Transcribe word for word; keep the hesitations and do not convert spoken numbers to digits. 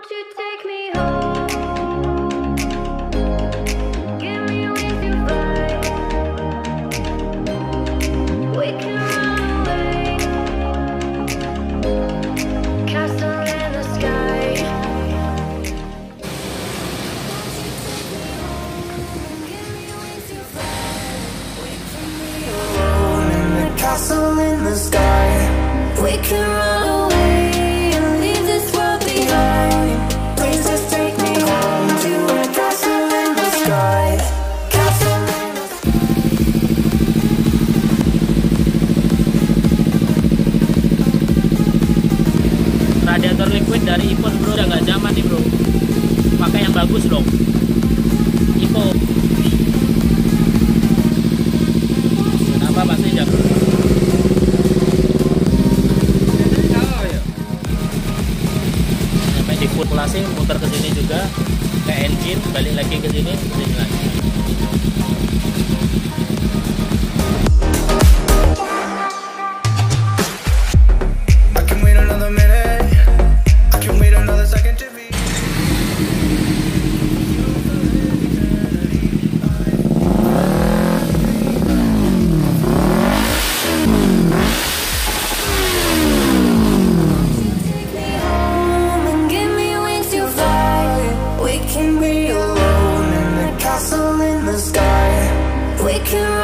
Won't you take me home? Give me wings to fly. We can run away. Castle in the sky. Alone in the castle in the sky. We can run away and leave this world behind. Please just take me home to a castle in the sky. Castle in the Radiator liquid dari Ipon bro udah nggak zaman nih bro, pakai yang bagus dong. Ipon kenapa pasti jam sampai dipulasi muter ke sini juga ke engine, balik lagi ke sini ke sini lagi. I can wait another minute. I can wait another second to be. Take me home and give me wings to fly. We can be alone in the castle in the sky. We can